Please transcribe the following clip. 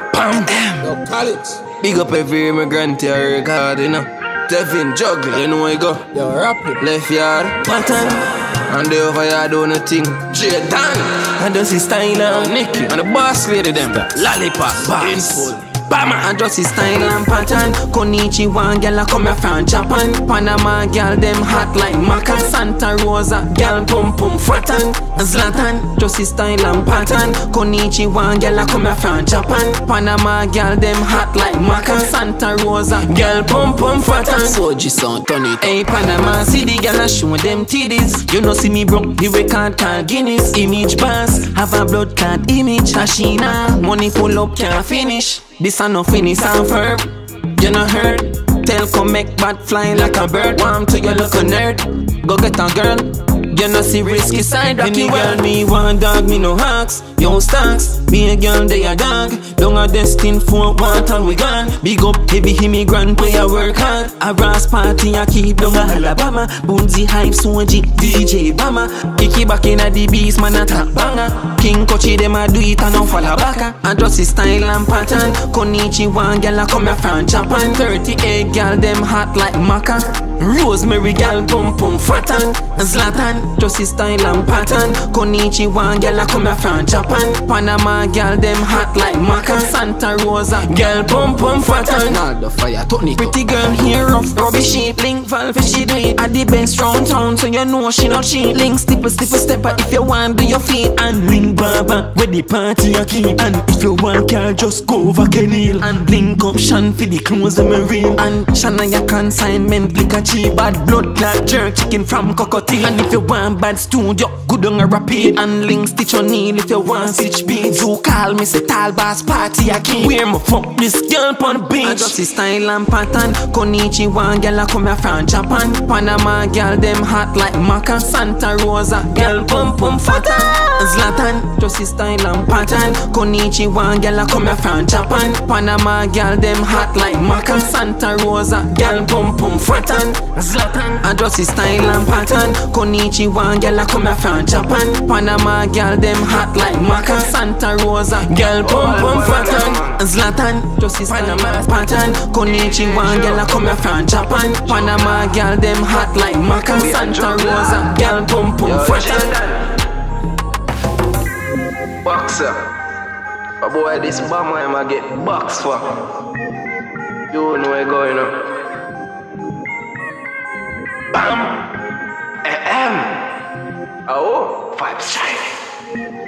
Bam. Yo, college. Big up every immigrant here record, you know. Devin juggle, you know where you go. Yo, rap it. Left yard, pattern. And the over yard doing a thing. J-Dan. And just his style and Nicky. And the boss lady them. Lollipop, boss. Bama and just his style and pattern. Konnichiwa, girl a come here from Japan. Panama girl them hot like Maca. Santa Rosa girl pum pum fatten. Zlatan, just his style and pattern. Konnichiwa, girl a come here from Japan. Panama girl them hot like Maca. Santa Rosa girl pum pum fatten. Soji sound, turn it. Hey Panama City girl a show them titties. You know see me broke the record called Guinness. Image pass, have a blood clot image. Hashina, money pull up can't finish. This a no finish and verb, you no heard. Tell come make bad fly like a bird. Warm to your look a nerd, go get a girl. You no see risky side, rocky girl. Me want dog, me no hawks. Yo stocks, be a girl, they a dog. Don't a destined for want and we gone. Big up heavy immigrant, play a work hard. A brass party, I keep down a Alabama. Boonsy hype, Soji, DJ Bama. Icky back in a the beast, man a top banger. King Kochi, them a do it and no fall back. And just his style and pattern. Konnichiwa, girl a come here from Japan. 38 girl, them hot like Maca. Rosemary girl, pum pum fatten. Zlatan, just his style and pattern. Konnichiwa, girl a come here from Japan. Panama girl, them hot like Maca. Santa Rosa, girl pum pum fatten. All the fire, turn it. Pretty girl here rough, rubbish sheet. Link valve, she do it at the best round town. So you know she not cheat. Link stipple, stepper if you want do your feet. And link Baba, where the party a keep. And if you want car, just go over Kenil. And link up Shan for the clothes of marine. And Shania consignment, lick a cheap. Bad blood clot jerk chicken from Cocotte. And if you want bad studio, good on a rapid. And link stitch on knee if you want stitch beats. You call me say tall bass party a king. Where me fuck this girl on the beach. I just his style and pattern. Konnichiwa, girl a come here from Japan. Panama girl them hot like Maca. Santa Rosa, girl pum pum fatten. Zlatan, just his style and pattern. Konnichiwa, girl a come here from Japan. Panama girl them hot like Maca. Santa Rosa, girl pum pum fatten. Zlatan, I just his style and pattern. Konnichiwa, girl a come here from Japan. Panama girl them hot like Maca. Santa Rosa, girl pum pum fatten. Zlatan, just his style and pattern. Konnichiwa, girl a come here from Japan. Panama girl them hot like Maca. Santa Rosa, girl pum pum fatten. Boxer, a boy this bomb I'ma get boxed for. You know where going on. Bam! Oh, vibes shining.